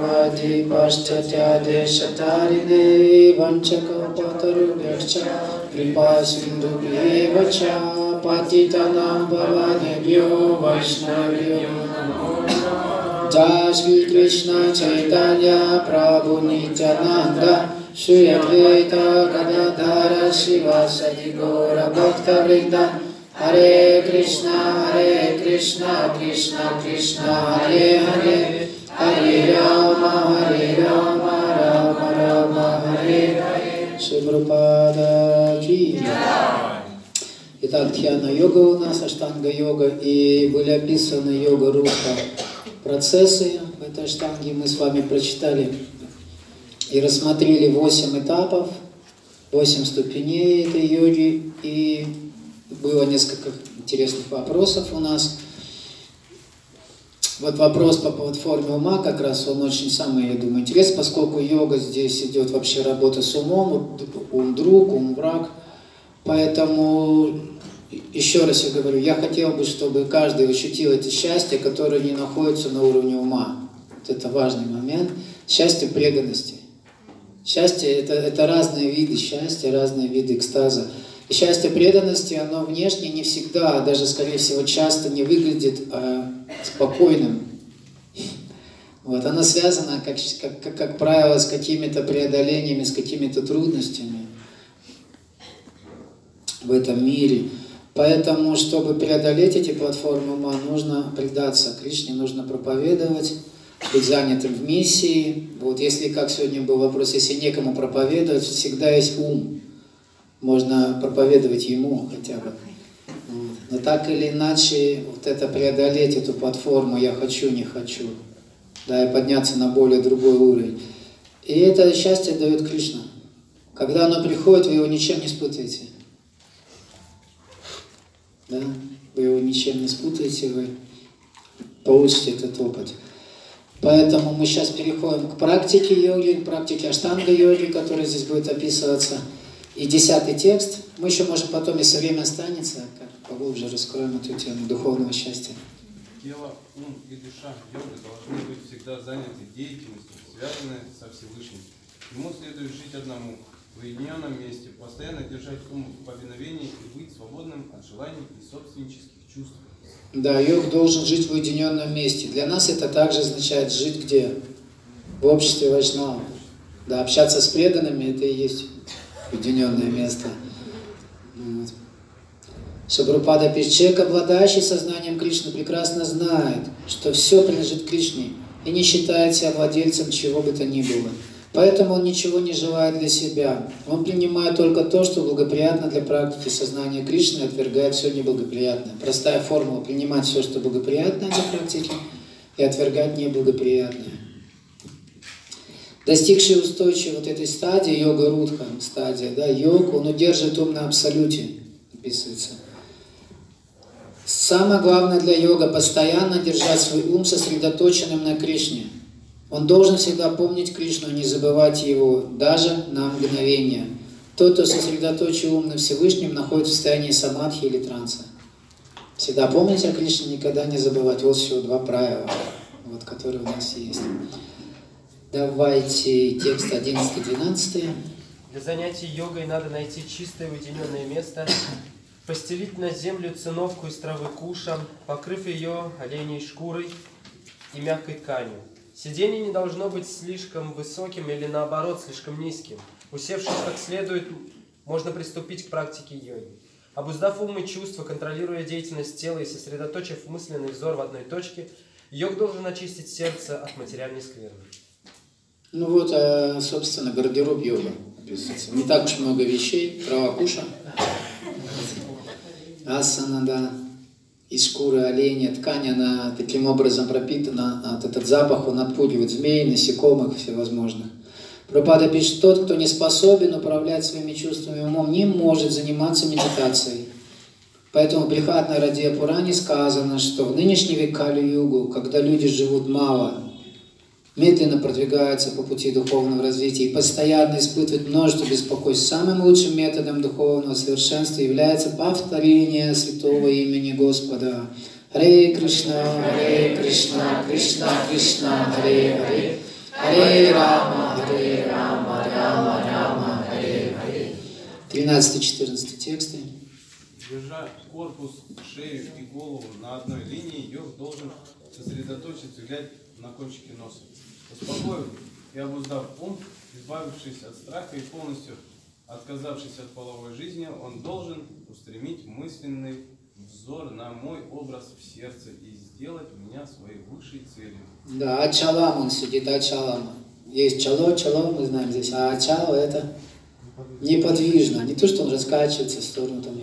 Vairagavadi Paschatya Deshatarine Vanchakapatarubyascha Kripa Sindhubhyevacha Patitanam Bhavanebhyo Vaishnavyo Namo Namaha. Jai Shri Krishna Chaitanya Prabhu Nityananda Shri Advaita Gadadhara Shivasadi Gaura Bhakta Vrinda Hare Krishna Krishna Krishna Hare Hare Hare Rama Rama Rama Hare Hare. Шри Прабхупада ки. Итак, дхьяна-йога у нас, аштанга-йога, и были описаны йога-рупа процессы в этой аштанге. Мы с вами прочитали и рассмотрели 8 этапов, 8 ступеней этой йоги, и было несколько интересных вопросов у нас. Вот вопрос по платформе ума, как раз он очень самый, я думаю, интересный, поскольку йога здесь идет вообще работа с умом, ум-друг, ум-враг. Поэтому, еще раз я говорю, я хотел бы, чтобы каждый ощутил это счастье, которое не находится на уровне ума. Вот это важный момент. Счастье преданности. Счастье – это разные виды счастья, разные виды экстаза. И счастье преданности, оно внешне не всегда, а даже, скорее всего, часто не выглядит спокойным. Вот. Оно связано, как правило, с какими-то преодолениями, с какими-то трудностями в этом мире. Поэтому, чтобы преодолеть эти платформы ума, нужно предаться Кришне, нужно проповедовать, быть занятым в миссии. Вот. Если, как сегодня был вопрос, если некому проповедовать, всегда есть ум. Можно проповедовать ему хотя бы. Но так или иначе, вот это преодолеть эту платформу «я хочу, не хочу», да, и подняться на более другой уровень. И это счастье дает Кришна. Когда оно приходит, вы его ничем не спутаете. Да? Вы его ничем не спутаете, вы получите этот опыт. Поэтому мы сейчас переходим к практике йоги, к практике аштанга-йоги, которая здесь будет описываться. И 10-й текст. Мы еще можем потом, если время останется, как поглубже раскроем эту тему духовного счастья. Тело, ум и душа йоги должны быть всегда заняты деятельностью, связанной со Всевышним. Ему следует жить одному, в уединенном месте, постоянно держать ум в повиновении и быть свободным от желаний и собственнических чувств. Да, йог должен жить в уединенном месте. Для нас это также означает жить где? В обществе вайшнавов. Да, общаться с преданными, это и есть уединенное место. Вот. Шабрупада пишет, человек, обладающий сознанием Кришны, прекрасно знает, что все принадлежит Кришне и не считает себя владельцем чего бы то ни было. Поэтому он ничего не желает для себя. Он принимает только то, что благоприятно для практики сознания Кришны, и отвергает все неблагоприятное. Простая формула – принимать все, что благоприятно для практики, и отвергать неблагоприятное. Достигший устойчивой вот этой стадии, йога-рудха, стадия, да, йог, он удерживает ум на абсолюте, описывается. Самое главное для йога – постоянно держать свой ум сосредоточенным на Кришне. Он должен всегда помнить Кришну, не забывать его, даже на мгновение. Тот, кто сосредоточил ум на Всевышнем, находится в состоянии самадхи или транса. Всегда помнить о Кришне, никогда не забывать. Вот всего 2 правила, вот, которые у нас есть. Давайте текст 11-12. Для занятий йогой надо найти чистое уединенное место, постелить на землю циновку из травы куша, покрыв ее оленей шкурой и мягкой тканью. Сиденье не должно быть слишком высоким или наоборот слишком низким. Усевшись как следует, можно приступить к практике йоги. Обуздав ум и чувства, контролируя деятельность тела и сосредоточив мысленный взор в одной точке, йог должен очистить сердце от материальной скверны. Ну вот, собственно, гардероб йога описывается. Не так уж много вещей, трава куша, асана, да, из шкуры оленя, ткань, она таким образом пропитана, этот запах, он отпугивает змей, насекомых всевозможных. Прабхупада пишет, тот, кто не способен управлять своими чувствами и умом, не может заниматься медитацией. Поэтому в Брихатной Радия Пуране сказано, что в нынешний век Кали-югу, когда люди живут мало, медленно продвигаются по пути духовного развития и постоянно испытывают множество беспокойств, самым лучшим методом духовного совершенства является повторение святого имени Господа. Харе Кришна, Кришна, Кришна, Харе Харе, Харе Рама, Рама Рама, Харе Харе. 13-14 тексты. Держа корпус, шею и голову на одной линии, йог должен сосредоточить взгляд на кончике носа. Успокоив и обуздав ум, избавившись от страха и полностью отказавшись от половой жизни, он должен устремить мысленный взор на мой образ в сердце и сделать меня своей высшей целью. Да, ачалам он сидит, ачалам. Есть чало, мы знаем здесь, а ачало это неподвижно. Не то, что он раскачивается в сторону там.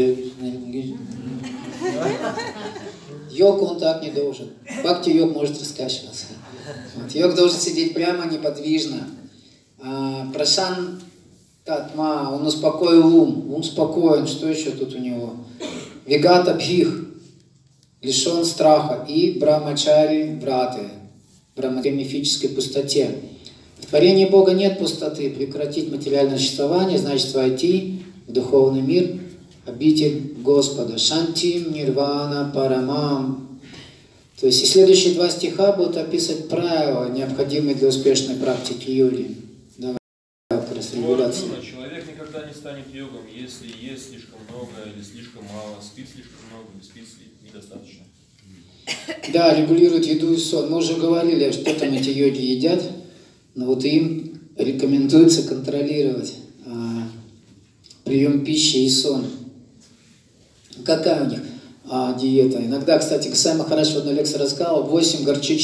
Йог он так не должен. Бхакти-йог может раскачиваться. Вот. Йог должен сидеть прямо неподвижно. Прасан татма, он успокоил ум. Ум спокоен. Что еще тут у него? Вигата бхих, лишен страха. И брамачари браты, в мифической пустоте. В творении Бога нет пустоты. Прекратить материальное существование значит войти в духовный мир, обитель Господа. Шантим нирвана парамам. То есть и следующие два стиха будут описывать правила, необходимые для успешной практики йоги. Давай как раз регуляция. Человек никогда не станет йогом, если ест слишком много или слишком мало, спит слишком много или спит недостаточно. Да, регулирует еду и сон. Мы уже говорили, что там эти йоги едят, но вот им рекомендуется контролировать прием пищи и сон. Какая у них диета? Иногда, кстати, Госвами Махарадж в одной лекции рассказал, 8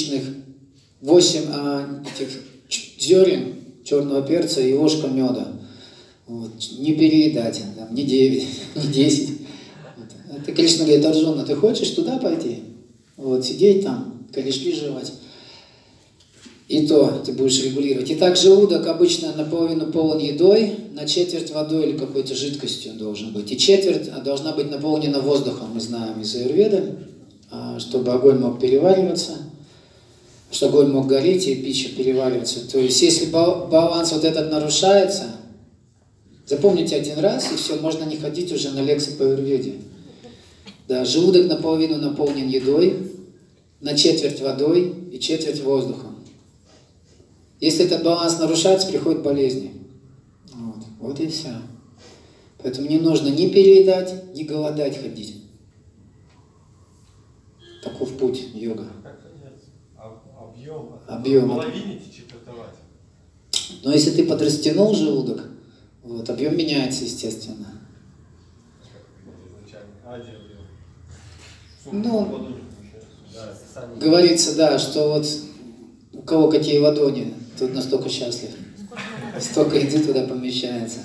этих зерен черного перца и ложка меда. Вот. Не переедать, там, не 9, не 10. Вот. Это Кришна говорит: Арджуна, ты хочешь туда пойти? Вот, сидеть там, корешки жевать. И то ты будешь регулировать. И так желудок обычно наполовину полон едой, на четверть водой или какой-то жидкостью должен быть. И четверть должна быть наполнена воздухом, мы знаем из аюрведы, чтобы огонь мог перевариваться, чтобы огонь мог гореть и пища перевариваться. То есть если баланс вот этот нарушается, запомните один раз, и все, можно не ходить уже на лекции по аюрведе. Да, желудок наполовину наполнен едой, на четверть водой и четверть воздухом. Если этот баланс нарушается, приходят болезни. Вот и все. Поэтому не нужно ни переедать, ни голодать ходить. Таков путь йога. Объем. Половинить и четвертовать. Но если ты подрастянул желудок, вот, объем меняется, естественно. Ну, говорится, да, что вот у кого какие ладони, тот настолько счастлив. Столько еды туда помещается.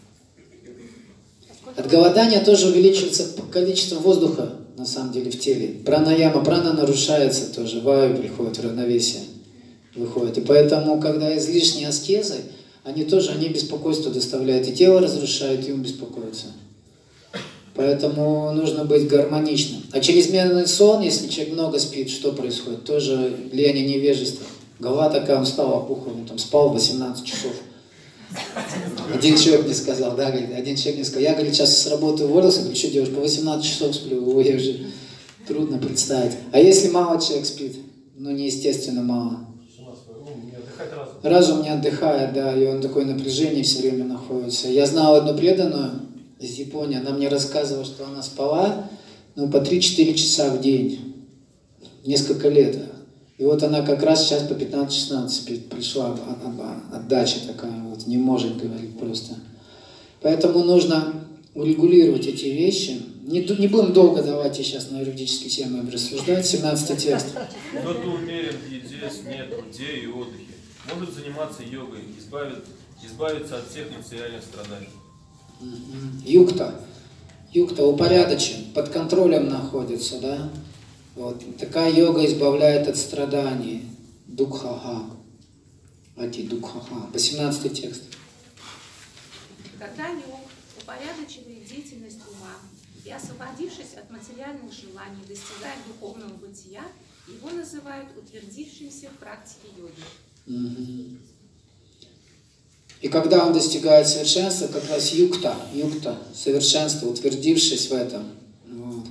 От голодания тоже увеличивается количество воздуха, на самом деле, в теле. Пранаяма, прана нарушается тоже, ваю приходит в равновесие, выходит. И поэтому, когда излишние аскезы, они беспокойство доставляют, и тело разрушает, и ум беспокоится. Поэтому нужно быть гармоничным. А чрезмерный сон, если человек много спит, что происходит? Тоже влияние невежества. Голова такая, он встал, опухол, он там спал 18 часов. Один человек мне сказал, да, говорит, я, говорит, сейчас с работы уволился, говорю, что делаешь, по 18 часов сплю, ой, уже трудно представить. А если мало человек спит, ну, неестественно мало. Разум не отдыхает, да, и он такое напряжение все время находится. Я знал одну преданную из Японии, она мне рассказывала, что она спала, ну, по 3-4 часа в день, несколько лет. И вот она как раз сейчас по 15-16 пришла, отдача такая, вот, не может говорить просто. Поэтому нужно урегулировать эти вещи. Не будем долго, давайте сейчас на юридические темы рассуждать. 17 текст. Кто-то умерен в еде, сне, труде и отдыхе. Может заниматься йогой, избавиться от всех материальных страданий. Юкта. Юкта упорядочен, под контролем находится, да? Вот. Такая йога избавляет от страданий. Дукхаха. Ати дукхаха. 18 текст. Когда йог упорядочивает деятельность ума и, освободившись от материальных желаний, достигает духовного бытия, его называют утвердившимся в практике йоги. И когда он достигает совершенства, как раз юкта, совершенство, утвердившись в этом. Вот.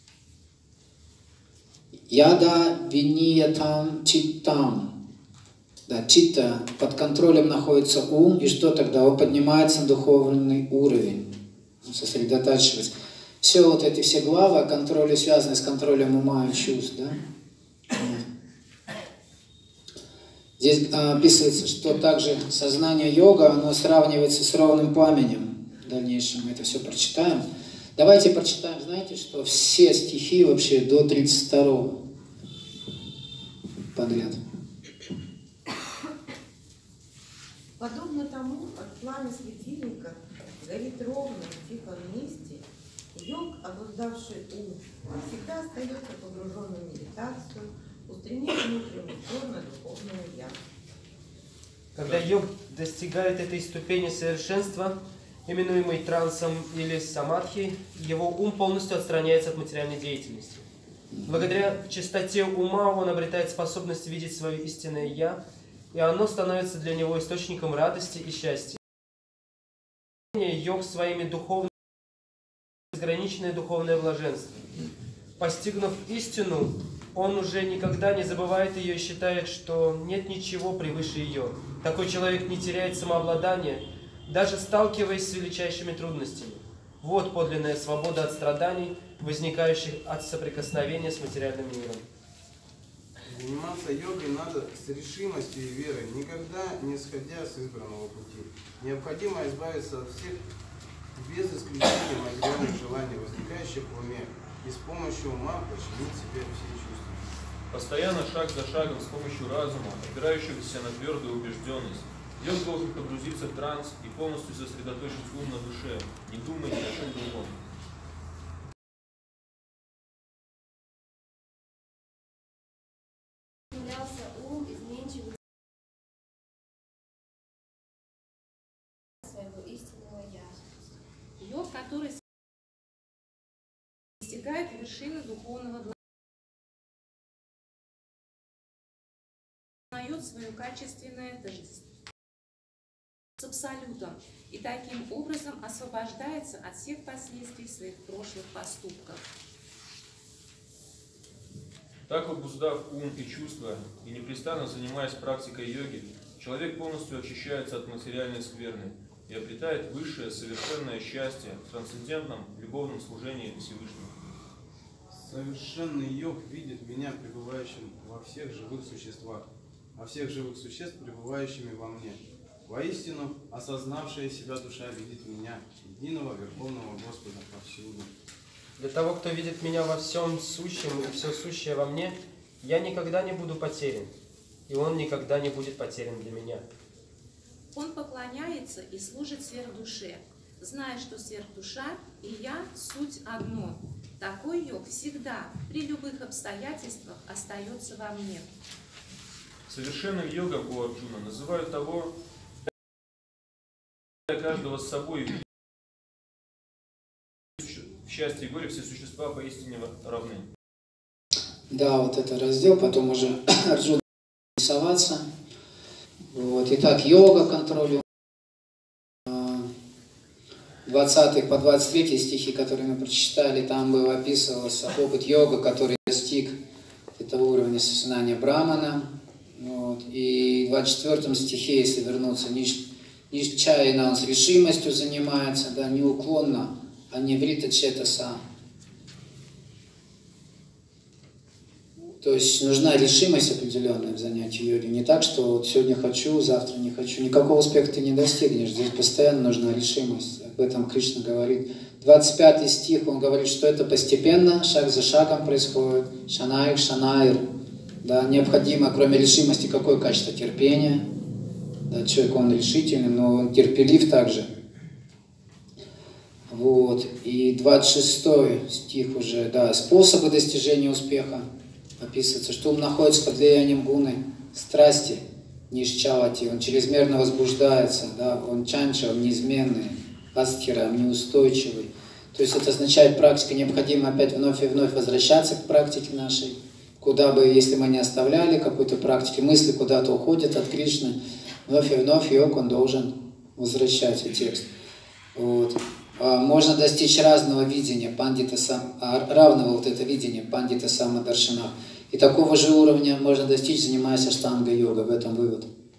Яда виниятам читтам. Да, читта, под контролем находится ум, и что тогда? Он поднимается на духовный уровень, сосредотачивается. Все вот эти все главы о контроле связаны с контролем ума и чувств, да? Здесь описывается, что также сознание йога, оно сравнивается с ровным пламенем. В дальнейшем мы это все прочитаем. Давайте прочитаем, знаете, что все стихи вообще до 32-го подряд. Подобно тому, как пламя светильника горит ровно в тихом месте, йог, обуздавший ум, всегда остается погруженным в медитацию, устремив внутренний взор на духовное «Я». Когда йог достигает этой ступени совершенства, именуемой трансом или самадхи, его ум полностью отстраняется от материальной деятельности. Благодаря чистоте ума он обретает способность видеть свое истинное «Я», и оно становится для него источником радости и счастья. Йог своими духовными безграничное духовное блаженство. Постигнув истину, он уже никогда не забывает ее и считает, что нет ничего превыше ее. Такой человек не теряет самообладание, даже сталкиваясь с величайшими трудностями. Вот подлинная свобода от страданий, возникающих от соприкосновения с материальным миром. Заниматься йогой надо с решимостью и верой, никогда не сходя с избранного пути. Необходимо избавиться от всех без исключения материальных желаний, возникающих в уме, и с помощью ума подчинить себе все чувства. Постоянно, шаг за шагом, с помощью разума, опирающегося на твердую убежденность, йог должен погрузиться в транс и полностью сосредоточить ум на душе, не думая ни о чем другом. Ум изменчивый своего истинного «Я». Йог, который достигает вершины духовного блага, узнает свое качественное тождество с Абсолютом и таким образом освобождается от всех последствий своих прошлых поступков. Так, обуздав ум и чувства и непрестанно занимаясь практикой йоги, человек полностью очищается от материальной скверны и обретает высшее совершенное счастье в трансцендентном любовном служении Всевышнему. Совершенный йог видит меня пребывающим во всех живых существах, а всех живых существ пребывающими во мне. Воистину, осознавшая себя душа видит меня, единого Верховного Господа повсюду. Для того, кто видит меня во всем сущем и все сущее во мне, я никогда не буду потерян, и он никогда не будет потерян для меня. Он поклоняется и служит сверхдуше, зная, что сверхдуша и я суть одно. Такой йог всегда, при любых обстоятельствах, остается во мне. Совершенным йогом у Арджуна называют того, каждого с собой видит в счастье и горе все существа поистине равны. Да, вот это раздел, потом уже Арджуна рисоваться. Вот. Итак, йога, контроль. 20 по 23 стихи, которые мы прочитали, там было описывался опыт йога, который достиг этого уровня сознания Брамана. Вот. И в 24 стихе, если вернуться, ниччайно он с решимостью занимается, да, неуклонно, а не врита четаса. То есть нужна решимость определенная в занятии йоги. Не так, что вот сегодня хочу, завтра не хочу. Никакого успеха ты не достигнешь. Здесь постоянно нужна решимость. Об этом Кришна говорит. 25 стих, он говорит, что это постепенно, шаг за шагом происходит. Шанайр, шанайр. Да, необходимо, кроме решимости, какое качество терпения. Да, человек, он решительный, но он терпелив также. Вот. И 26 стих уже, да, способы достижения успеха. Описывается, что ум находится под влиянием гуны, страсти, нишчавати, он чрезмерно возбуждается, да, он чанча, он неизменный, астхира, он неустойчивый. То есть это означает, практика необходимо опять вновь и вновь возвращаться к практике нашей, куда бы, если мы не оставляли какой-то практики, мысли куда-то уходят от Кришны, вновь и вновь йог он должен возвращать в текст. Вот. Можно достичь разного видения, равного вот это видение пандита самадаршана. И такого же уровня можно достичь, занимаясь аштанга-йогой. В этом вывод.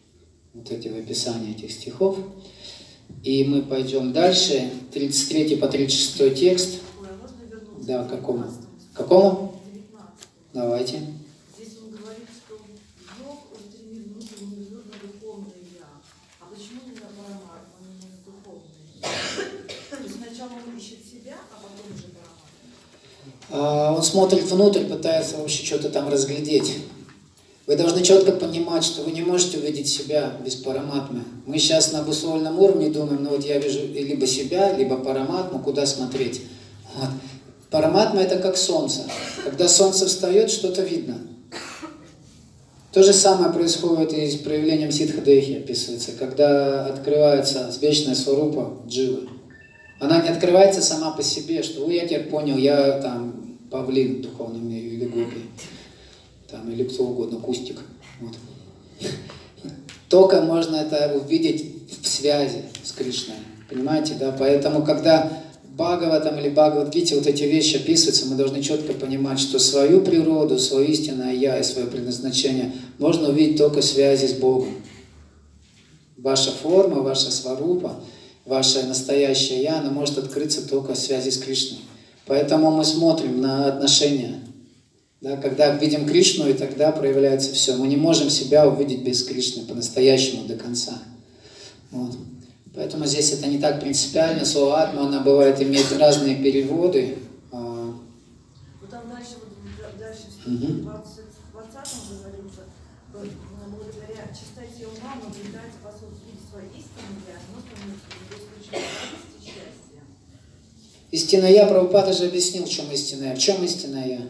Вот эти в описании этих стихов. И мы пойдем дальше. 33 по 36 текст. Да, какому? Какому? 19. Давайте. Здесь он говорит, что йог устремил внутренний взор на духовное я. А почему не на параматму, а не на духовное? То есть сначала он ищет себя, а потом уже параматму. Он смотрит внутрь, пытается вообще что-то там разглядеть. Вы должны четко понимать, что вы не можете увидеть себя без параматмы. Мы сейчас на обусловленном уровне думаем, ну вот я вижу либо себя, либо параматму, куда смотреть. Вот. Параматма это как солнце. Когда солнце встает, что-то видно. То же самое происходит и с проявлением ситха-дехи, описывается, когда открывается вечная сварупа дживы. Она не открывается сама по себе, что я теперь понял, я там павлин в духовном мире или гопи. Там, или кто угодно, кустик. Вот. Только можно это увидеть в связи с Кришной. Понимаете, да? Поэтому, когда в Бхагаватам или Бхагавад-гите вот эти вещи описываются, мы должны четко понимать, что свою природу, свое истинное Я и свое предназначение можно увидеть только в связи с Богом. Ваша форма, ваша сварупа, ваше настоящее Я, она может открыться только в связи с Кришной. Поэтому мы смотрим на отношения. Да, когда видим Кришну, и тогда проявляется все. Мы не можем себя увидеть без Кришны по-настоящему до конца. Вот. Поэтому здесь это не так принципиально. Слово «атма», она бывает, имеет разные переводы. Вот там дальше, дальше в стихе 20 говорится, благодаря чистоте ума мы обретаем способность видеть свои истины, и оно становится в любой случае радости и счастья. Истинное Я, Прабхупада же объяснил, в чем истинное Я. В чем истинное Я?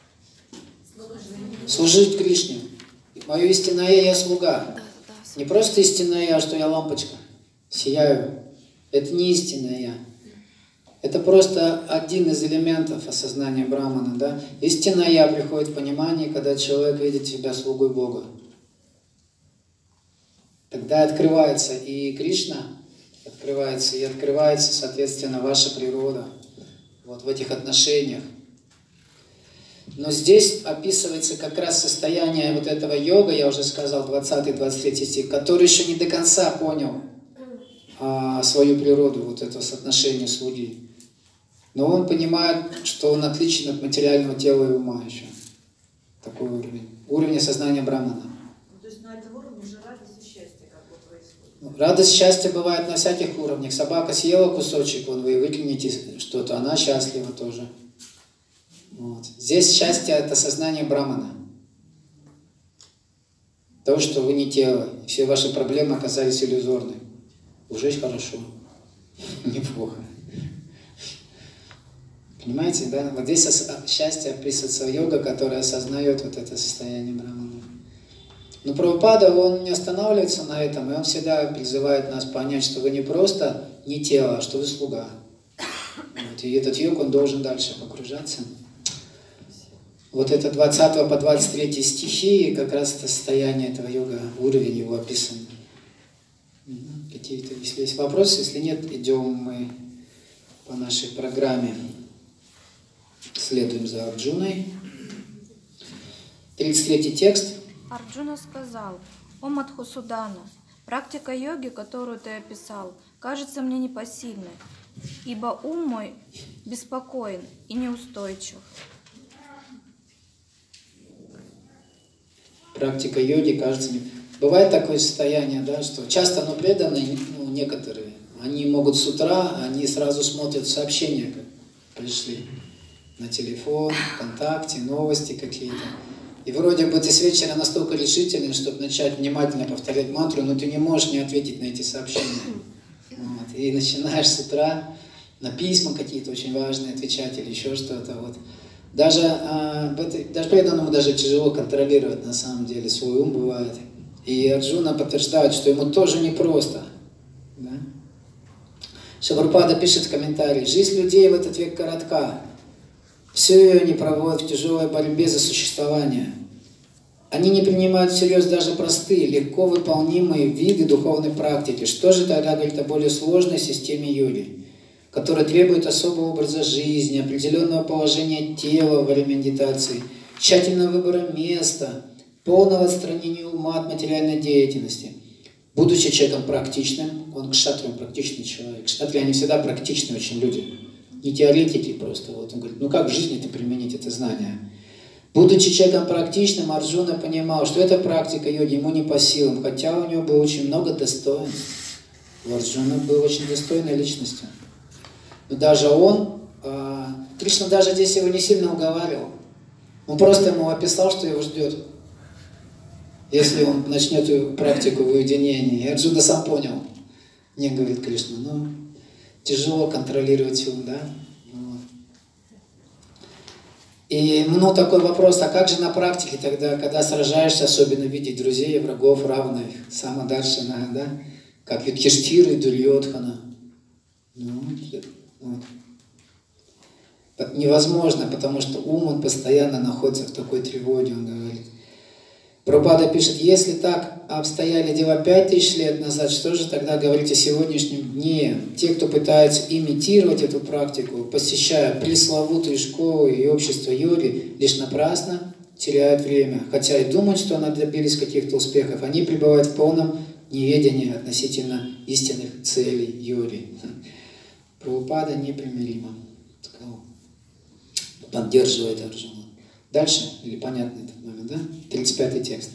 Служить Кришне. Мое истинное Я слуга. Не просто истинное Я, что я лампочка, сияю. Это не истинное Я. Это просто один из элементов осознания Брахмана. Да? Истинное Я приходит в понимание, когда человек видит себя слугой Бога. Тогда открывается и Кришна, открывается, соответственно, ваша природа. Вот в этих отношениях. Но здесь описывается как раз состояние вот этого йога, я уже сказал, 20-23 стих, который еще не до конца понял свою природу, вот это соотношение слуги. Но он понимает, что он отличен от материального тела и ума еще. Такой уровень. Уровень осознания Брахмана. То есть на этом уровне уже радость и счастье как бы происходит. Радость, счастье бывает на всяких уровнях. Собака съела кусочек, вон вы выкинете что-то, она счастлива тоже. Вот. Здесь счастье – это сознание Брахмана. То, что вы не тело, и все ваши проблемы оказались иллюзорны. Уже хорошо. Неплохо. Понимаете, да? Вот здесь счастье описывается йога, которая осознает вот это состояние Брахмана. Но Прабхупада, он не останавливается на этом, и он всегда призывает нас понять, что вы не просто не тело, а что вы слуга. Вот. И этот йог, он должен дальше погружаться. Вот это 20 по 23 стихи, как раз это состояние этого йога, уровень его описан. Какие-то, если есть вопросы, если нет, идем мы по нашей программе. Следуем за Арджуной. 33 текст. Арджуна сказал: «О Мадхусудана, практика йоги, которую ты описал, кажется мне непосильной, ибо ум мой беспокоен и неустойчив». Практика йоги, кажется, не... Бывает такое состояние, да, что часто, но преданные, некоторые, они могут с утра, они сразу смотрят сообщения, как пришли на телефон, ВКонтакте, новости какие-то. И вроде бы ты с вечера настолько решительный, чтобы начать внимательно повторять мантру, но ты не можешь не ответить на эти сообщения. Вот. И начинаешь с утра на письма какие-то очень важные отвечать или еще что-то. Вот. Даже преданному даже тяжело контролировать на самом деле свой ум бывает. И Арджуна подтверждает, что ему тоже непросто. Да? Шрила пишет в комментарии: «Жизнь людей в этот век коротка. Всю ее они проводят в тяжелой борьбе за существование. Они не принимают всерьез даже простые, легко выполнимые виды духовной практики. Что же тогда говорит о более сложной системе йоги, которая требует особого образа жизни, определенного положения тела во время медитации, тщательного выбора места, полного отстранения ума от материальной деятельности. Будучи человеком практичным, он кшатриям практичный человек. Кшатрии, они всегда практичные очень люди. Не теоретики просто. Вот он говорит, ну как в жизни это применить это знание? Будучи человеком практичным, Арджуна понимал, что эта практика йоги ему не по силам, хотя у него было очень много достоинств. У Арджуна был очень достойной личностью. Но даже он, Кришна даже здесь его не сильно уговаривал. Он просто ему описал, что его ждет, если он начнет эту практику в уединении. И Арджуна сам понял. Мне говорит Кришна, ну, тяжело контролировать ум, да? Вот. И, ну, такой вопрос, а как же на практике тогда, когда сражаешься, особенно видеть друзей и врагов равных, Самадаршана, да? Как Юдхиштхира и Дурьодхана. Ну, вот. Невозможно, потому что ум, он постоянно находится в такой тревоге, он говорит. Прабхупада пишет, если так обстояли дела 5000 лет назад, что же тогда говорить о сегодняшнем дне? Те, кто пытается имитировать эту практику, посещая пресловутые школы и общество йоги, лишь напрасно теряют время. Хотя и думают, что они добились каких-то успехов, они пребывают в полном неведении относительно истинных целей йоги. Прабхупада непримиримо. Поддерживает Арджуну. Дальше, или понятно этот момент, да? 35-й текст.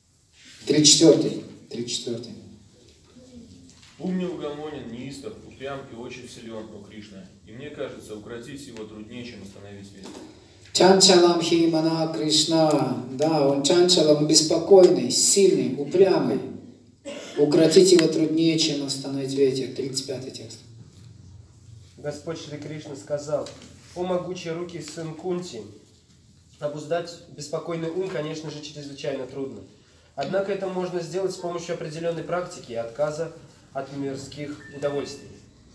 34-й. Ум неугомонен, неистов, упрям и очень силен, о Кришна. И мне кажется, укротить его труднее, чем остановить ветер. Чанчалам химана Кришна. Да, он чанчалам беспокойный, сильный, упрямый. Укротить его труднее, чем остановить ветер. 35-й текст. Господь Шри Кришна сказал, о могучие руки сын Кунти, обуздать беспокойный ум, конечно же, чрезвычайно трудно. Однако это можно сделать с помощью определенной практики и отказа от мирских удовольствий.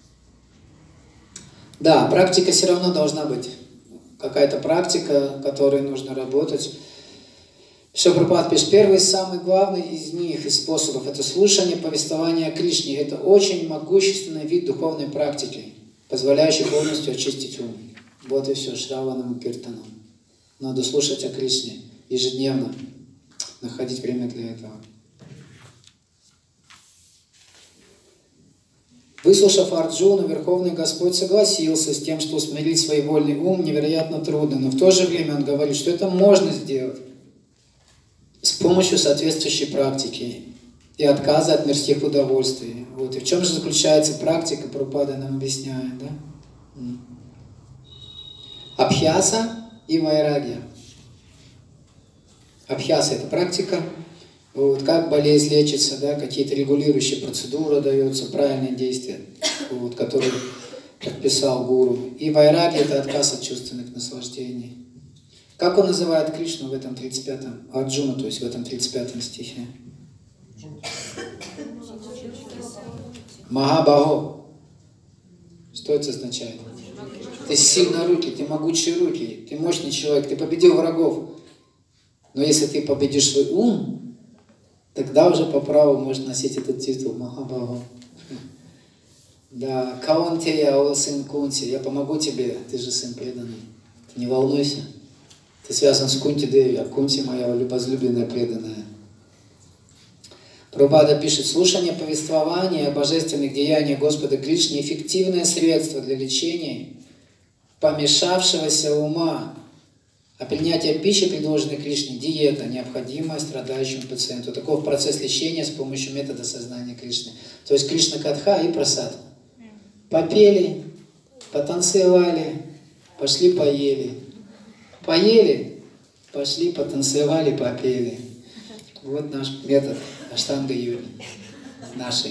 Да, практика все равно должна быть. Какая-то практика, которой нужно работать. Шрила Прабхупада пишет, первый, самый главный из них, из способов, это слушание повествования о Кришне. Это очень могущественный вид духовной практики, позволяющий полностью очистить ум. Вот и все, Шраванам и Киртанам. Надо слушать о Кришне ежедневно, находить время для этого. Выслушав Арджуну, Верховный Господь согласился с тем, что усмирить своевольный ум невероятно трудно, но в то же время Он говорит, что это можно сделать с помощью соответствующей практики и отказа от мирских удовольствий. Вот. И в чем же заключается практика, Прабхупада нам объясняет, да? Абхьяса и вайрагья. Абхьяса – это практика, вот, как болезнь лечится, да, какие-то регулирующие процедуры даются, правильные действия, вот, которые подписал гуру. И вайрагья – это отказ от чувственных наслаждений. Как он называет Кришну в этом 35-м, Арджуну, то есть в этом 35-м стихе? Махабахо. Что это означает? Ты сильнорукий, ты могучие руки, ты мощный человек, ты победил врагов. Но если ты победишь свой ум, тогда уже по праву можешь носить этот титул Махабахо. Да, Каунтея, о сын Кунти, я помогу тебе, ты же сын преданный. Ты не волнуйся. Ты связан с Кунти Деви, а Кунти моя возлюбленная преданная. Прабхупада пишет, слушание повествования о божественных деяниях Господа Кришны – эффективное средство для лечения помешавшегося ума, а принятие пищи, предложенной Кришне, диета, необходимая страдающему пациенту. Таков процесс лечения с помощью метода сознания Кришны. То есть Кришна Катха и прасад. Попели, потанцевали, пошли поели. Поели, пошли, потанцевали, попели. Вот наш метод аштанга-йоги нашей.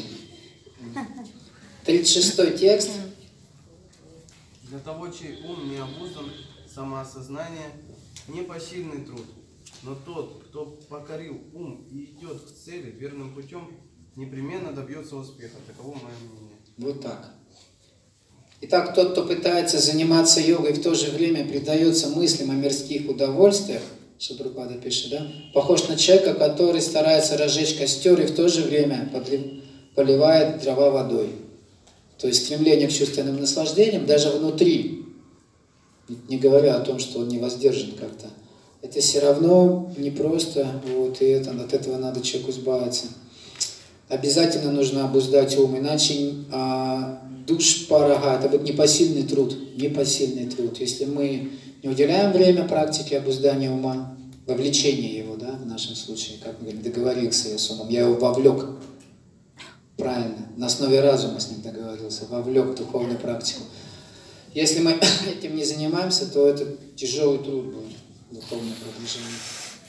36-й текст. Для того, чей ум не обуздан, самоосознание непосильный труд. Но тот, кто покорил ум и идет к цели верным путем, непременно добьется успеха. Таково мое мнение. Вот так. Итак, тот, кто пытается заниматься йогой, в то же время предается мыслям о мирских удовольствиях, Шрила Прабхупада пишет, да, похож на человека, который старается разжечь костер и в то же время поливает дрова водой. То есть стремление к чувственным наслаждениям даже внутри, не говоря о том, что он не воздержан как-то, это все равно непросто, вот, и от этого надо человеку избавиться. обязательно нужно обуздать ум, иначе душ парага, это будет непосильный труд, непосильный труд. Если мы не уделяем время практике обуздания ума, вовлечения его, да, в нашем случае, как мы говорим, договорился я с умом, я его вовлек, правильно, на основе разума с ним договорился, вовлек в духовную практику. Если мы этим не занимаемся, то это тяжелый труд будет, духовное продвижение.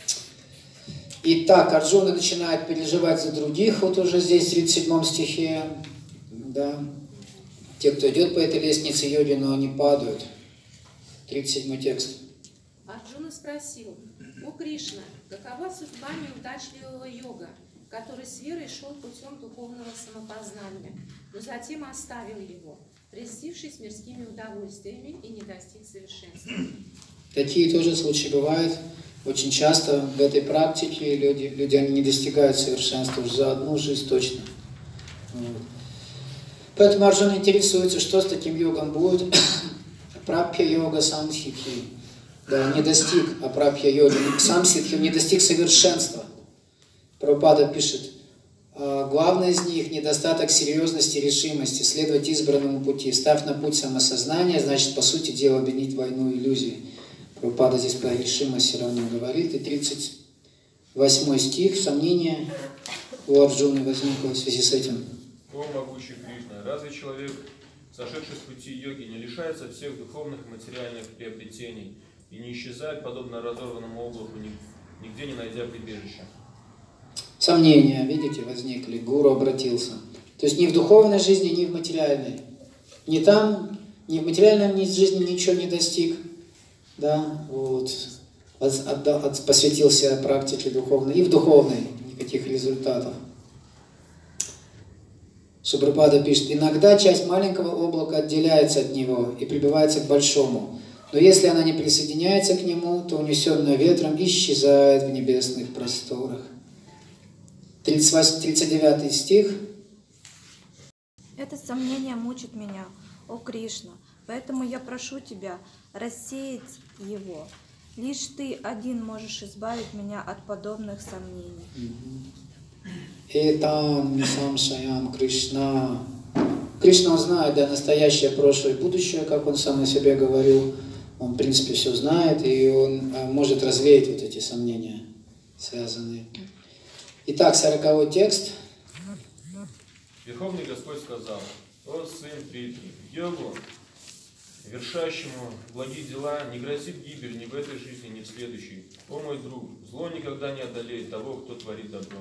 Итак, Арджуна начинает переживать за других, вот уже здесь, в 37 стихе, да. Те, кто идет по этой лестнице йоги, но они падают. 37 текст. Арджуна спросил: «О Кришна, какова судьба неудачливого йога, который с верой шел путем духовного самопознания, но затем оставил его, прельстившись мирскими удовольствиями и не достиг совершенства?» Такие тоже случаи бывают. Очень часто в этой практике люди они не достигают совершенства уже за одну жизнь точно. Вот. Поэтому Арджуна интересуется, что с таким йогом будет. Прапья йога самсидхи. Да, не достиг апрапья йоги. Самсидхи не достиг совершенства. Прабхупада пишет, главное из них – недостаток серьезности и решимости, следовать избранному пути. Ставь на путь самосознания, значит, по сути дела, обвинить войну иллюзии. Прабхупада здесь про решимость все равно говорит. И 38 стих, сомнение у Арджуны возникло в связи с этим. О, могучий Кришна, разве человек, сошедший с пути йоги, не лишается всех духовных и материальных приобретений и не исчезает, подобно разорванному облаку, нигде не найдя прибежища? Сомнения, видите, возникли. Гуру обратился. То есть ни в духовной жизни, ни в материальной. Ни там, ни в материальном ни в жизни ничего не достиг. Да, вот. Посвятился практике духовной. И в духовной никаких результатов. Шабрапада пишет, иногда часть маленького облака отделяется от него и прибивается к большому. Но если она не присоединяется к нему, то унесенная ветром исчезает в небесных просторах. 39 стих. Это сомнение мучит меня, о Кришна, поэтому я прошу тебя рассеять его. Лишь ты один можешь избавить меня от подобных сомнений. Этам мисам шаям Кришна. Кришна, он знает, да, настоящее, прошлое и будущее, как он сам о себе говорил. Он, в принципе, все знает, и он может развеять вот эти сомнения, связанные. Итак, 40-й текст. Верховный Господь сказал: «О сын Притхи, йогу, вершащему благие дела, не грозит гибель ни в этой жизни, ни в следующей. О мой друг, зло никогда не одолеет того, кто творит добро».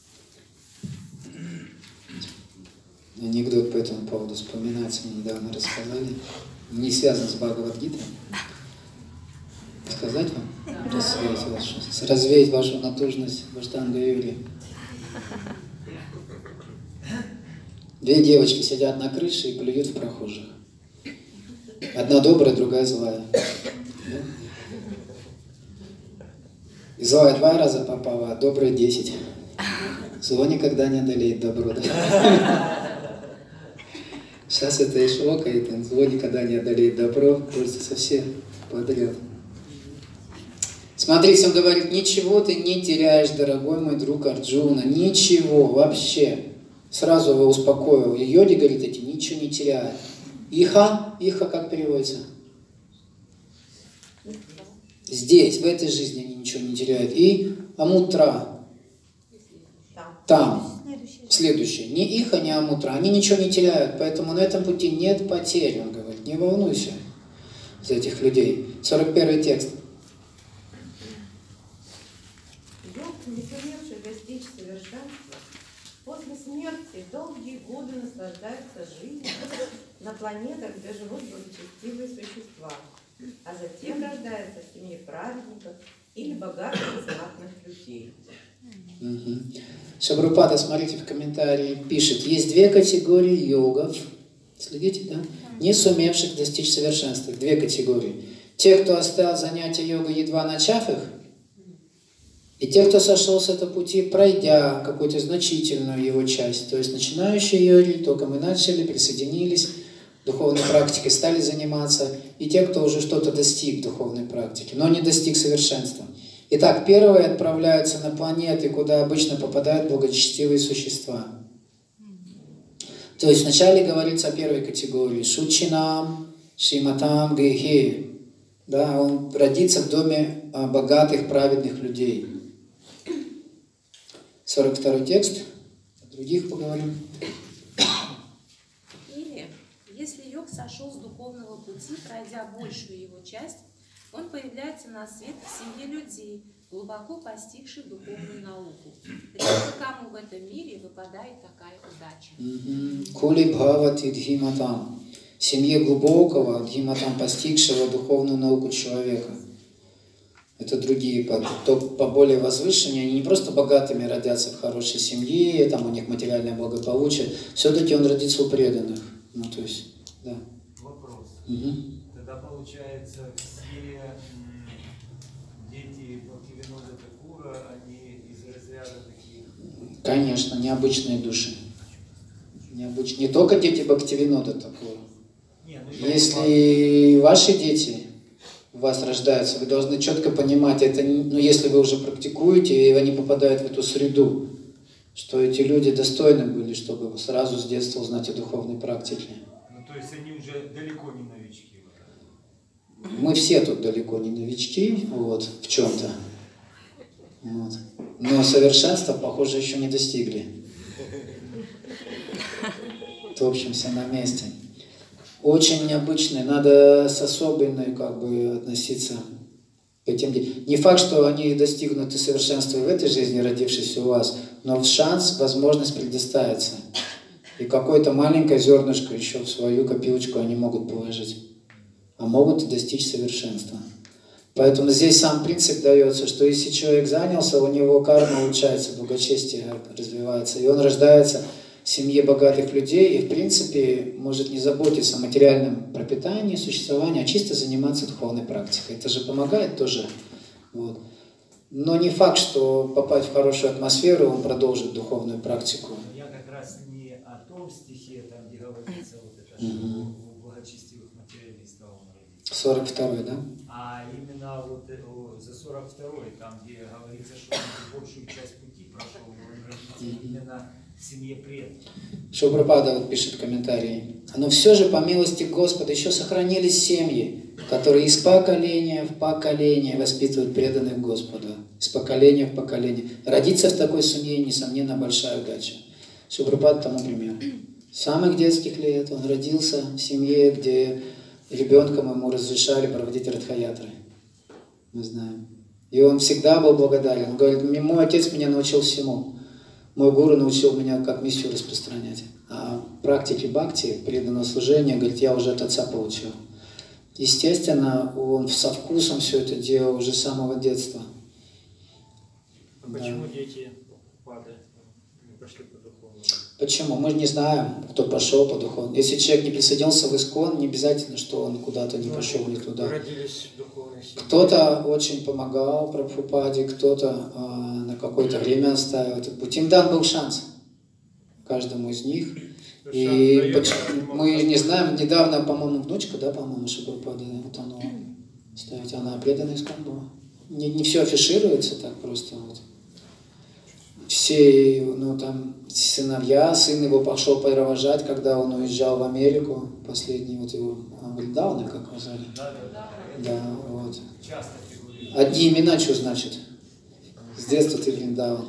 Анекдот по этому поводу вспоминается, мне недавно рассказали. Не связан с Бхагавад-гитой. Сказать вам? Развеять вашу натужность в Аштанга-йоге. Две девочки сидят на крыше и плюют в прохожих. Одна добрая, другая злая. И злая 2 раза попала, а добрая 10. Зло никогда не одолеет добро. Сейчас это и шокает, зло никогда не одолеет добро, пользуются все подряд. Смотрите, он говорит, ничего ты не теряешь, дорогой мой друг Арджуна, ничего вообще. Сразу его успокоил. И йоги, говорит, эти ничего не теряют. Иха как переводится? Здесь, в этой жизни они ничего не теряют. И амутра. Там. Следующее. Ни иха, ни амутра. Они ничего не теряют. Поэтому на этом пути нет потерь, он говорит. Не волнуйся за этих людей. 41 текст. Йог, не сумевший достичь совершенства, после смерти долгие годы наслаждается жизнью на планетах, где живут благочестивые существа, а затем рождается в семье праведников или богатых и знатных людей. Шабрупада, смотрите в комментарии, пишет, есть 2 категории йогов, следите, да? Не сумевших достичь совершенства. 2 категории. Те, кто оставил занятия йогой, едва начав их, и те, кто сошел с этого пути, пройдя какую-то значительную его часть. То есть начинающие йоги, только мы начали, присоединились к духовной практике, стали заниматься. И те, кто уже что-то достиг духовной практики, но не достиг совершенства. Итак, первые отправляются на планеты, куда обычно попадают благочестивые существа. То есть вначале говорится о первой категории. Шучинам, Шиматам, Грехе. Да, он родится в доме богатых, праведных людей. 42 текст. О других поговорим. Или, если йог сошел с духовного пути, пройдя большую его часть, он появляется на свет в семье людей, глубоко постигших духовную науку. Редко кому в этом мире выпадает такая удача. Кули бхавати дхиматам. В семье глубокого, дхиматам, постигшего духовную науку человека. Это другие, по более возвышеннее, они не просто богатыми родятся в хорошей семье, там у них материальное благополучие, все-таки он родится у преданных. Ну, то есть, да. Вопрос. Угу. Тогда получается, все дети Бхактивинода Такура, они из разряда таких... Конечно, необычные души. Не только дети Бхактивинода Такура. Если ваши дети у вас рождаются, вы должны четко понимать, это, ну, если вы уже практикуете, и они попадают в эту среду, что эти люди достойны были, чтобы сразу с детства узнать о духовной практике. Ну, то есть они уже далеко не новички. Мы все тут далеко не новички, вот, в чем-то. Вот. Но совершенства, похоже, еще не достигли. Топчемся на месте. Очень необычные, надо с особенной относиться к этим детям. Не факт, что они достигнут совершенства в этой жизни, родившись у вас, но шанс, возможность предоставится. И какое-то маленькое зернышко еще в свою копилочку они могут положить. А могут и достичь совершенства. Поэтому здесь сам принцип дается, что если человек занялся, у него карма улучшается, благочестие развивается, и он рождается в семье богатых людей, и в принципе может не заботиться о материальном пропитании, существовании, а чисто заниматься духовной практикой. Это же помогает тоже. Вот. Но не факт, что попасть в хорошую атмосферу, он продолжит духовную практику. Я как раз не о том стихе, там где говорится вот это, что у благочестивых материалистов он родится. 42-й, да? А именно вот за 42-й, там где говорится, что он большую часть пути прошел, он родится именно в семье предков. Шубрапада вот пишет в комментарии. Но все же, по милости Господа, еще сохранились семьи, которые из поколения в поколение воспитывают преданных Господу. Из поколения в поколение. Родиться в такой семье, несомненно, большая удача. Шубрапада тому пример. С самых детских лет он родился в семье, где ребенком ему разрешали проводить радхаятры. Мы знаем. И он всегда был благодарен. Он говорит, мой отец меня научил всему. Мой гуру научил меня, как миссию распространять. А практики бхакти, преданного служения, говорит, я уже от отца получил. Естественно, он со вкусом все это делал уже с самого детства. А почему дети падают, не пошли по духовному? Почему? Мы не знаем, кто пошел по духовному. Если человек не присоединился в ИСККОН, не обязательно, что он куда-то не пошел, не туда. Кто-то очень помогал Прабхупаде, кто-то на какое-то время оставил этот путь. Им дан был шанс каждому из них. И мы не знаем, недавно, по-моему, внучка, да, по-моему, Шубрапады утонула. Ставить, она преданная ИСККОН была. Не все афишируется так просто. Вот. Все, ну там, сыновья, сын его пошел провожать, когда он уезжал в Америку, последний вот его, Вриндаван, как его звали? Да, вот. Одни имена, что значит? С детства ты Вриндаван.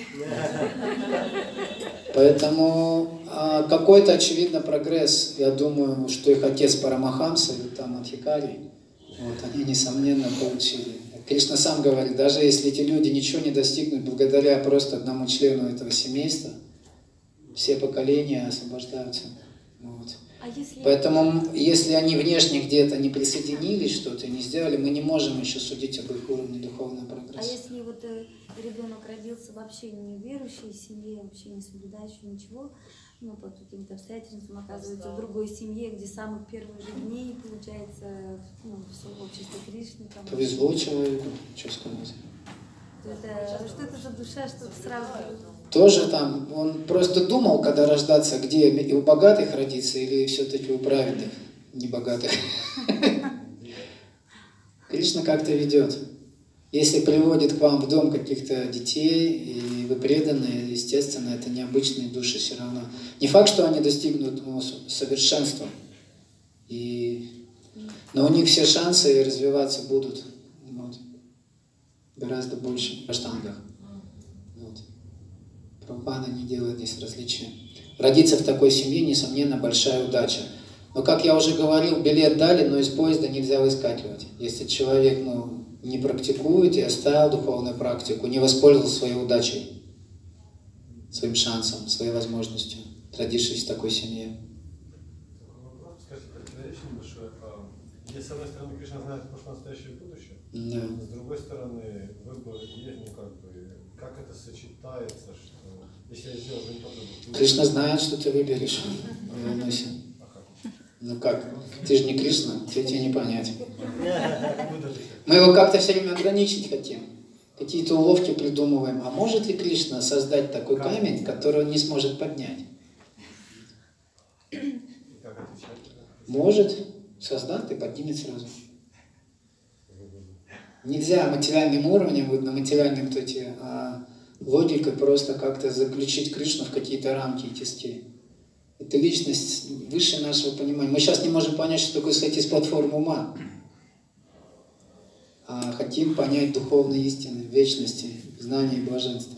Поэтому какой-то, очевидно, прогресс, я думаю, что их отец Парамахамса, или там Адхикари, вот, они, несомненно, получили. Кришна сам говорит, даже если эти люди ничего не достигнут благодаря просто одному члену этого семейства, все поколения освобождаются. Вот. Поэтому, если они внешне где-то не присоединились, что-то не сделали, мы не можем еще судить об их уровне духовного прогресса. А если вот ребенок родился вообще не верующей семье, вообще не соблюдающей ничего, ну, по каким-то обстоятельствам оказывается в другой семье, где с самых первых же дней, получается, ну, в обществе Кришны. Там, повезло человеку, что сказать. Что это за душа, что сразу... Тоже там, он просто думал, когда рождаться, где и у богатых родиться, или все-таки у праведных, небогатых. Кришна как-то ведет. Если приводит к вам в дом каких-то детей, и вы преданные, естественно, это необычные души все равно. Не факт, что они достигнут совершенства, но у них все шансы развиваться будут гораздо больше в аштангах. Прабхупада не делает здесь различия. Родиться в такой семье, несомненно, большая удача. Но, как я уже говорил, билет дали, но из поезда нельзя выскакивать. Если человек не практикует и оставил духовную практику, не воспользовался своей удачей, своим шансом, своей возможностью, родившись в такой семье. Кстати, противоречие небольшое. Если, с одной стороны, Кришна знает прошлое, настоящее и будущее, Да. с другой стороны, выбор есть, как это сочетается, что если я сделаю не то, то... Кришна знает, что ты выберешь. Не волнуйся. Ну как? Ты же не Кришна, тебе не понять. Мы его как-то все время ограничить хотим. Какие-то уловки придумываем. А может ли Кришна создать такой камень, который он не сможет поднять? Может. Создаст и поднимет сразу. Нельзя материальным уровнем, на материальном логикой просто как-то заключить Кришну в какие-то рамки и тиски. Это личность выше нашего понимания. Мы сейчас не можем понять, что такое сойти с платформы ума. А хотим понять духовные истины, вечности, знания и блаженства.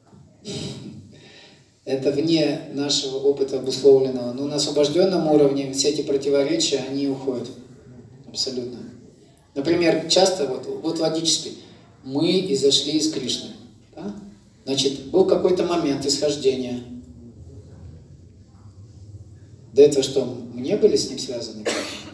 Это вне нашего опыта обусловленного. Но на освобожденном уровне все эти противоречия, они уходят. Абсолютно. Например, часто, вот логически, мы изошли из Кришны. Да? Значит, был какой-то момент исхождения. До этого что, мы не были с ним связаны?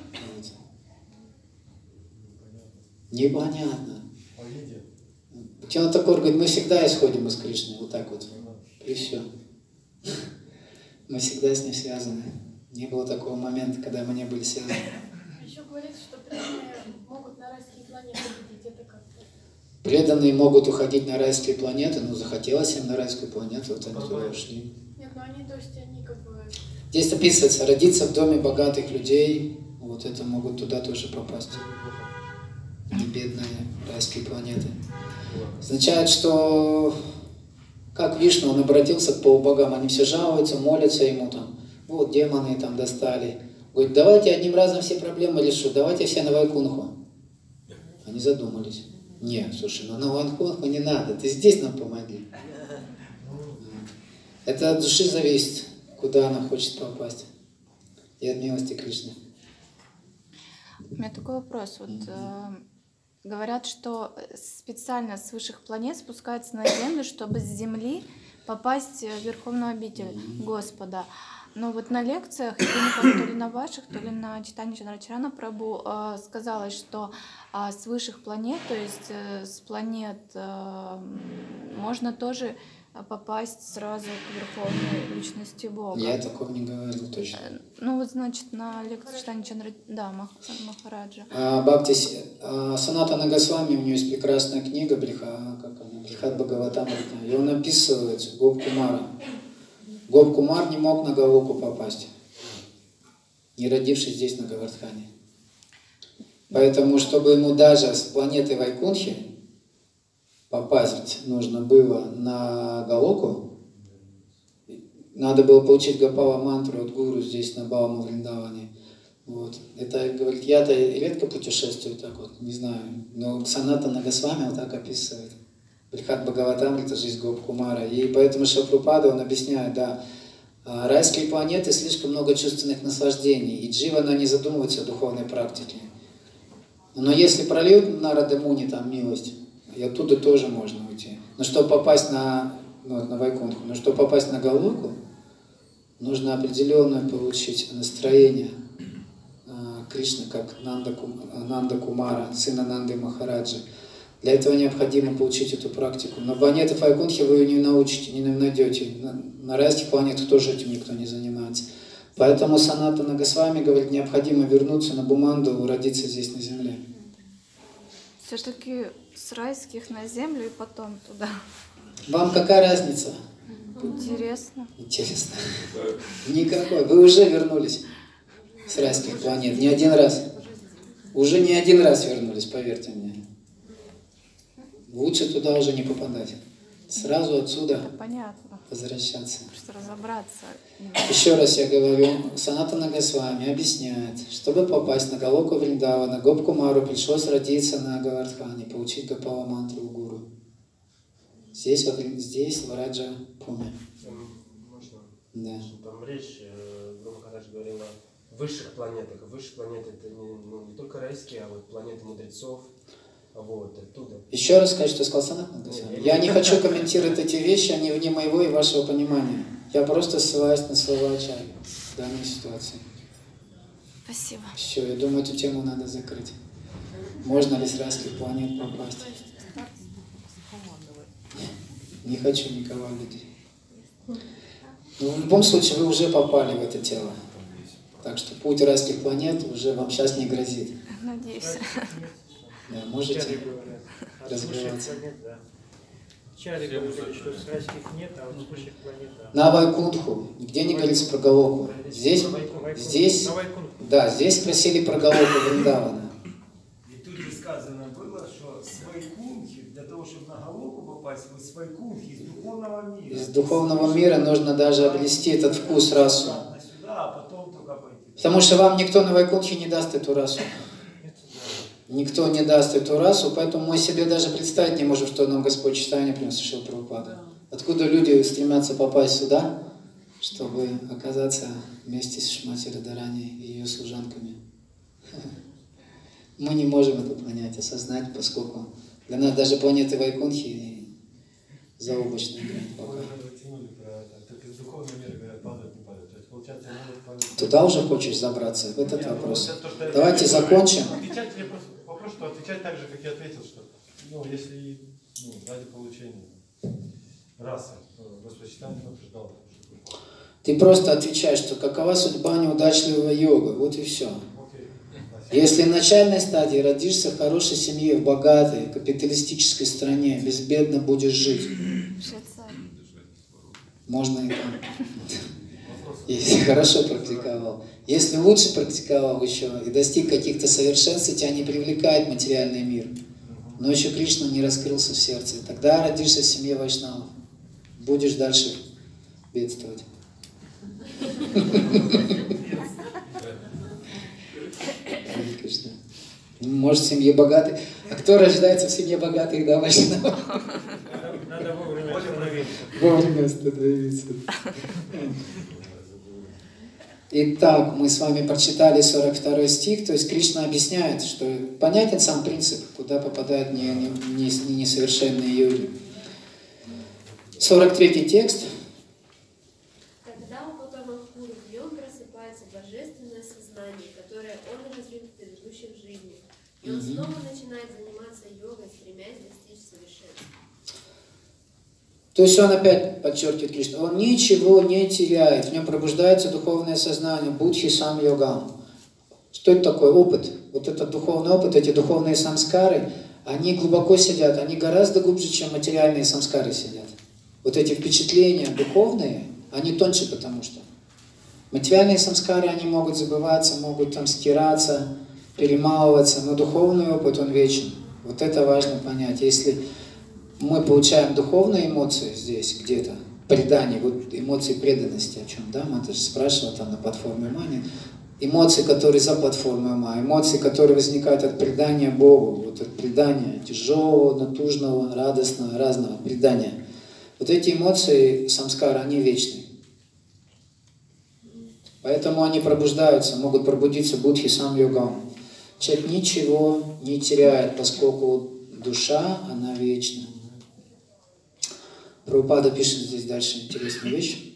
Непонятно. Бхактивинода Тхакур говорит, мы всегда исходим из Кришны, вот так вот. И все. Мы всегда с ним связаны. Не было такого момента, когда мы не были связаны. Еще говорится, что преданные могут на райские планеты уходить. Это как-то... Преданные могут уходить на райские планеты, но захотелось им на райскую планету, вот они туда ушли. Нет, но они, то есть они как бы... Здесь описывается, родиться в доме богатых людей, вот это могут туда тоже попасть. Не бедные райские планеты. Означает, что как Вишну, он обратился к полубогам, они все жалуются, молятся ему там, вот демоны там достали. Говорит, давайте одним разом все проблемы решу, давайте все на Вайкунху. Они задумались. Нет, слушай, на Вайкунху не надо, ты здесь нам помоги. Это от души зависит, куда она хочет попасть. И от милости Кришны. У меня такой вопрос. Говорят, что специально с высших планет спускаются на Землю, чтобы с Земли попасть в Верховную обитель Господа. Но вот на лекциях, я не помню, то ли на ваших, то ли на читании Чандрачарана Прабху, сказалось, что с высших планет, то есть с планет, можно тоже попасть сразу к Верховной Личности Бога. Я такого не говорил точно. Ну вот, значит, на лекции читания Чандрачарана, да, Махараджа. Бхакти Санатана Госвами, у него есть прекрасная книга Брихат Бхагаватамрита, и он описывает Гоп-Кумара. Гоп-Кумар не мог на Галоку попасть, не родившись здесь, на Говардхане. Поэтому, чтобы ему даже с планеты Вайкунхи попасть нужно было на Галоку, надо было получить Гопала мантру от гуру здесь, на Баламу Вриндаване. Вот. Это, говорит, я-то редко путешествую так вот, не знаю, но Санатана Госвами вот так описывает. Брихат Бхагаватамрита, жизнь Гоп-Кумара. И поэтому Шрила Прабхупада, он объясняет, да, райские планеты слишком много чувственных наслаждений, и Дживана не задумывается о духовной практике. Но если прольют на Радамуни там милость, и оттуда тоже можно уйти. Но чтобы попасть на Вайкунху, но чтобы попасть на Галоку, нужно определенное получить настроение Кришны, как Нанда Кумара, сына Нанды Махараджа. Для этого необходимо получить эту практику. На планете Вайкунхи вы ее не научите, не найдете. На райских планетах тоже этим никто не занимается. Поэтому Санатана Госвами говорит, необходимо вернуться на Буманду, родиться здесь на земле. Все-таки с райских на землю и потом туда. Вам какая разница? Интересно. Интересно. Никакой. Вы уже вернулись с райских планет. Не один раз. Уже не один раз вернулись, поверьте мне. Лучше туда уже не попадать. Сразу отсюда Понятно. возвращаться. Просто разобраться. Еще раз я говорю, Санатана Госвами объясняет, чтобы попасть на Галоку Вриндавана, Гопкумару пришлось родиться на Гавардхане, получить Гопала мантру у гуру. Здесь в Раджа Пуме. Можно? Да. Там речь, грубо говоря, говорила о высших планетах. Высшие планеты это не только райские, а вот планеты мудрецов. Вот, оттуда. Еще раз скажи, что сказал Санатана Госвами. Я не хочу комментировать эти вещи, они вне моего и вашего понимания. Я просто ссылаюсь на слова Ачарьи в данной ситуации. Спасибо. Все, я думаю, эту тему надо закрыть. Можно ли с райских планет попасть? Не хочу никого обидеть. Но в любом случае вы уже попали в это тело. Так что путь райских планет уже вам сейчас не грозит. Надеюсь. Да, можете развиваться. Чари говорит, что с райских нет, а вот с высших планет. На Вайкунтху. Нигде не говорится про Галоку. Здесь спросили про Галоку Вриндавана. И тут же сказано было, что с Вайкунтхи, для того, чтобы на Галоку попасть, вот с Вайкунтхи, из духовного мира. Из духовного мира нужно даже обрести этот вкус, расу. Сюда, а потом только пойти. Потому что вам никто на Вайкунтхе не даст эту расу. Никто не даст эту расу, поэтому мы себе даже представить не можем, что нам Господь читание принес Шрила Прабхупада. Откуда люди стремятся попасть сюда, чтобы оказаться вместе с Шримати Радхарани и ее служанками. Мы не можем это понять, осознать, поскольку для нас даже планеты Вайкунтхи заоблачная грань пока. Туда уже хочешь забраться? В этот вопрос. Давайте закончим. Вопрос, что отвечать так же, как я ответил, что если ради получения расы, Господь читание утверждал. Ты просто отвечаешь, что какова судьба неудачливого йога, вот и все. Если в начальной стадии родишься в хорошей семье, в богатой, капиталистической стране, безбедно будешь жить. Можно и там. Если хорошо практиковал. Если лучше практиковал еще и достиг каких-то совершенств, тебя не привлекает материальный мир, но еще Кришна не раскрылся в сердце, тогда родишься в семье вайшнавов. Будешь дальше бедствовать. Может, в семье богатой. А кто рождается в семье богатых, да, вайшнавов? Надо вовремя остановиться. Вовремя остановиться. Итак, мы с вами прочитали 42 стих, то есть Кришна объясняет, что понятен сам принцип, куда попадают несовершенные йоги. 43 текст. Когда у потомок Куры в нем просыпается божественное сознание, которое он развил в предыдущих жизнях, и он снова начинает заниматься йогой, стремясь достичь совершенства. То есть он опять подчеркивает Кришна, он ничего не теряет, в нем пробуждается духовное сознание, будхи сам йогам. Что это такое? Опыт. Вот этот духовный опыт, эти духовные самскары, они глубоко сидят, они гораздо глубже, чем материальные самскары сидят. Вот эти впечатления духовные, они тоньше, потому что материальные самскары, они могут забываться, могут там стираться, перемалываться, но духовный опыт, он вечен. Вот это важно понять. Если мы получаем духовные эмоции здесь, где-то, предание, вот эмоции преданности, о чем, да, Матаджи спрашивала там на платформе ума, эмоции, которые за платформой ума, эмоции, которые возникают от предания Богу, вот от предания тяжелого, натужного, радостного, разного предания. Вот эти эмоции, самскары, они вечны. Поэтому они пробуждаются, могут пробудиться будхи сам йогам. Человек ничего не теряет, поскольку душа, она вечна. Прабхупада пишет здесь дальше интересную вещь.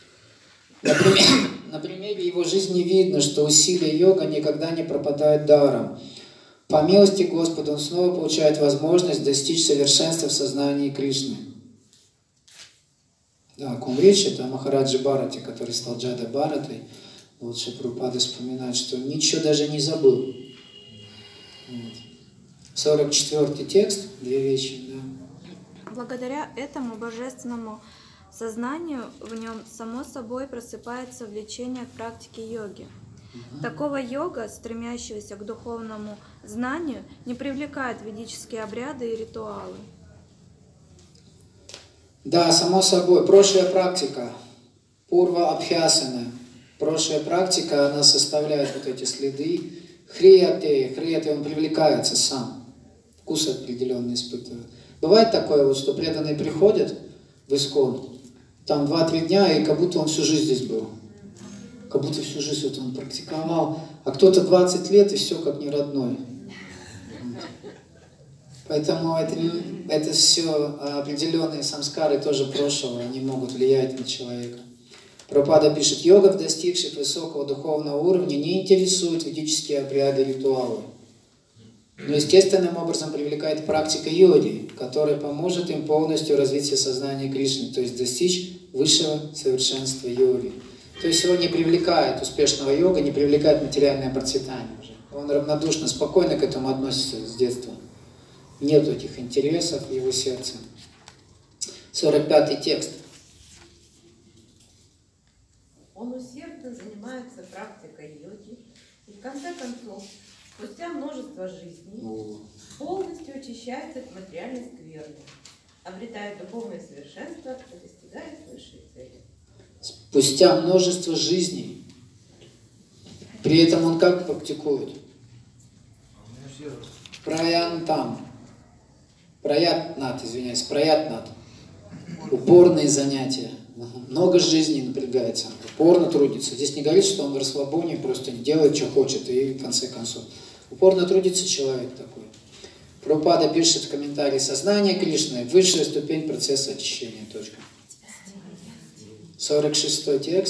На примере его жизни видно, что усилия йога никогда не пропадают даром. По милости Господа он снова получает возможность достичь совершенства в сознании Кришны. Да, о ком речь, это о Махараджи Бхарате, который стал Джада Бхаратой. Вот Шри Прабхупада вспоминает, что он ничего даже не забыл. Вот. 44 текст, две вещи, да. Благодаря этому божественному сознанию в нем само собой просыпается влечение к практике йоги. Такого йога, стремящегося к духовному знанию, не привлекает ведические обряды и ритуалы. Да, само собой. Прошлая практика, пурва абхьясана. Прошлая практика, она составляет вот эти следы. Хрияте, он привлекается сам. Вкус определенный испытывает. Бывает такое вот, что преданные приходят в ИСККОН, там 2-3 дня, и как будто он всю жизнь здесь был. Как будто всю жизнь вот он практиковал. А кто-то 20 лет, и все как не родной. Поэтому это все определенные самскары тоже прошлого, они могут влиять на человека. Прабхупада пишет, йогов, достигших высокого духовного уровня, не интересуют ведические обряды и ритуалы. Но естественным образом привлекает практика йоги, которая поможет им полностью развить сознание Кришны, то есть достичь высшего совершенства йоги. То есть его не привлекает успешного йога, не привлекает материальное процветание уже. Он равнодушно, спокойно к этому относится с детства. Нет этих интересов в его сердце. 45-й текст. Он усердно занимается практикой йоги и в конце концов, спустя множество жизней, полностью очищается от материальной скверны, обретает духовное совершенство и достигает высшей цели. Спустя множество жизней. При этом он как практикует? Праянтам. Праятнат, извиняюсь, праятнат. Упорные занятия. Много жизней напрягается, упорно трудится. Здесь не говорит, что он в расслабоне просто делает, что хочет, и в конце концов. Упорно трудится человек такой. Прабхупада пишет в комментарии, сознание Кришны – высшая ступень процесса очищения. Точка. 46-й текст.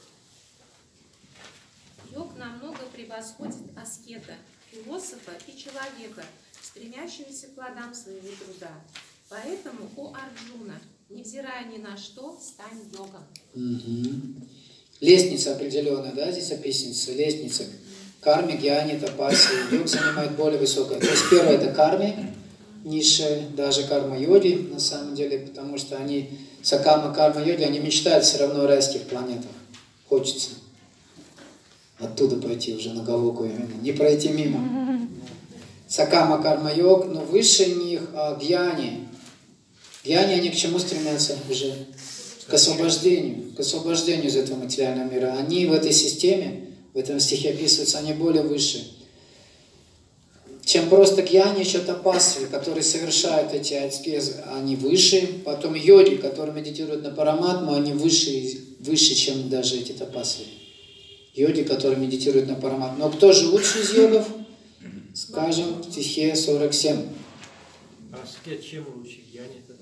Йог намного превосходит аскета, философа и человека, стремящегося к плодам своего труда. Поэтому, о Арджуна, невзирая ни на что, стань йогом. Лестница определенная, да, здесь описывается, лестница. Карми, гьяни, тапаси. Йог занимает более высокое. То есть первое это карми, низшие, даже карма-йоги на самом деле, потому что они, сакама, карма-йоги, они мечтают все равно о райских планетах. Хочется оттуда пройти уже на Галоку именно, не пройти мимо. Сакама, карма-йог, но выше них гьяни. Гьяни, они к чему стремятся уже? К освобождению из этого материального мира. Они в этой системе, в этом стихе описываются, они более выше. Чем просто гьяни, еще тапасви, которые совершают эти аскезы, они выше. Потом йоги, которые медитируют на параматму, они выше, чем даже эти тапасви. Йоги, которые медитируют на параматму. Но кто же лучший из йогов? Скажем, в стихе 47. Аскет чем лучше? Гьяни тогда?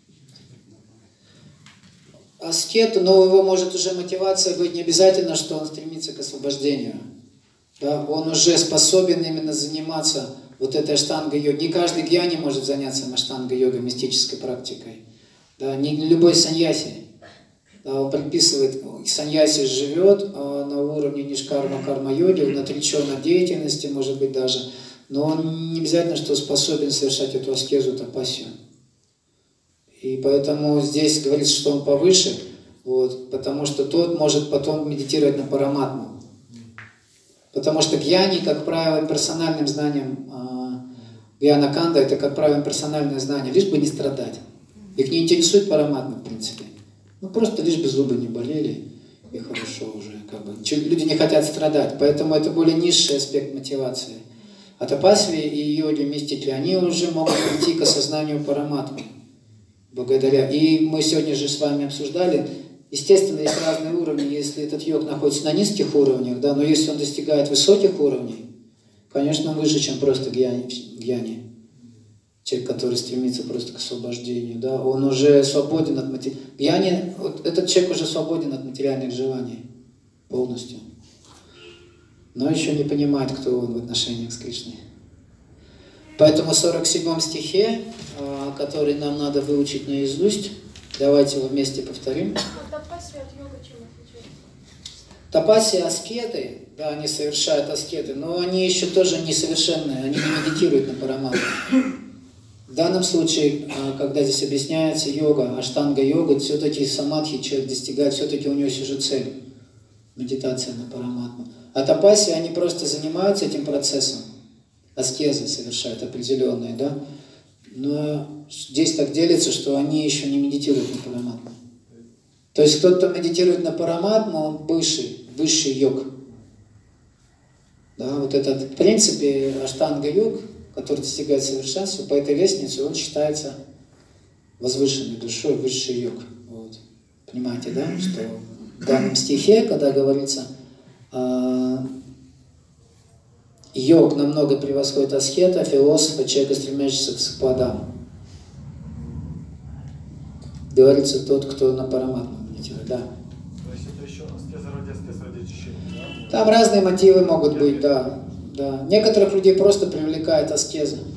Аскет, но его может уже мотивация быть не обязательно, что он стремится к освобождению. Да? Он уже способен именно заниматься вот этой аштанга-йогой. Не каждый гьяни может заняться аштанга-йогой, мистической практикой. Да? Не любой саньяси. Да? Он предписывает, саньяси живет на уровне нишкарма-карма-йоги, он отречен от деятельности, может быть даже, но он не обязательно, что способен совершать эту аскезу, тапасию. И поэтому здесь говорится, что он повыше, вот, потому что тот может потом медитировать на параматму. Потому что гьяни, как правило, персональным знанием, гьяна-канда, это, как правило, персональное знание, лишь бы не страдать. Их не интересует параматма, в принципе. Ну, просто лишь бы зубы не болели, и хорошо уже. Как бы. Люди не хотят страдать, поэтому это более низший аспект мотивации. А тапасви и йоги, мистики, они уже могут прийти к осознанию параматмы. Благодаря. И мы сегодня же с вами обсуждали, естественно, есть разные уровни, если этот йог находится на низких уровнях, да, но если он достигает высоких уровней, конечно, он выше, чем просто гьяни. Человек, который стремится просто к освобождению, да, он уже свободен от гьяни, вот этот человек уже свободен от материальных желаний полностью. Но еще не понимает, кто он в отношениях с Кришной. Поэтому в 47 стихе, который нам надо выучить наизусть, давайте его вместе повторим. Тапаси от йога чем отличается? Тапаси, аскеты, да, они совершают аскеты, но они еще тоже несовершенные, они не медитируют на параматму. В данном случае, когда здесь объясняется йога, аштанга-йога, все-таки самадхи человек достигает, все-таки у него есть уже цель. Медитация на параматму. А тапаси, они просто занимаются этим процессом. Аскезы совершают определенные, да? Но здесь так делится, что они еще не медитируют на параматму. То есть кто-то медитирует на параматму, он высший йог. Да, вот этот, в принципе, аштанга-йог, который достигает совершенства, по этой лестнице он считается возвышенной душой, высший йог. Вот. Понимаете, да, что в данном стихе, когда говорится, йог намного превосходит аскета, философа, человека, стремящегося к плодам. Говорится тот, кто на параматму медитирует, да. То есть это еще аскеза ради очищения, да? Там разные мотивы могут быть, да. Некоторых людей просто привлекает аскеза.